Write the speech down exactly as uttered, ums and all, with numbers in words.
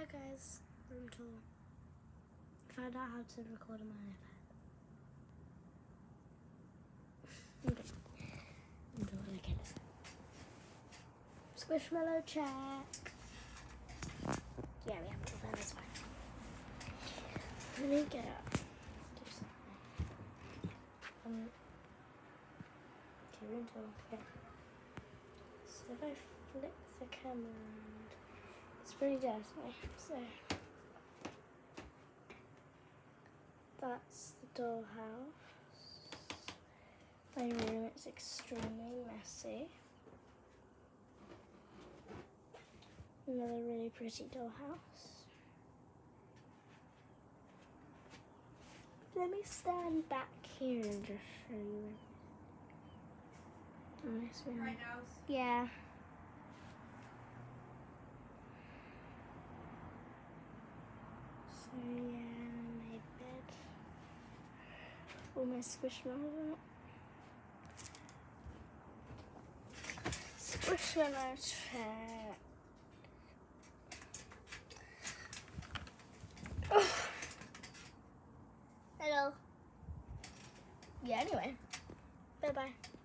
guys, room tour. Found out how to record on my iPad. Okay. Room tour, okay. Squishmallow check. Yeah, we have to open this fine. Let me get up. Do something. Um, okay, room tour. Okay. So if I flip the camera around, it's pretty dirty. So that's the dollhouse. My room is extremely messy. Another really pretty dollhouse. Let me stand back here and just show you it. Nice room. Right now? Yeah. So yeah, my bed. All my squishmallows in it. Squishmallow check. Hello. Yeah, anyway. Bye bye.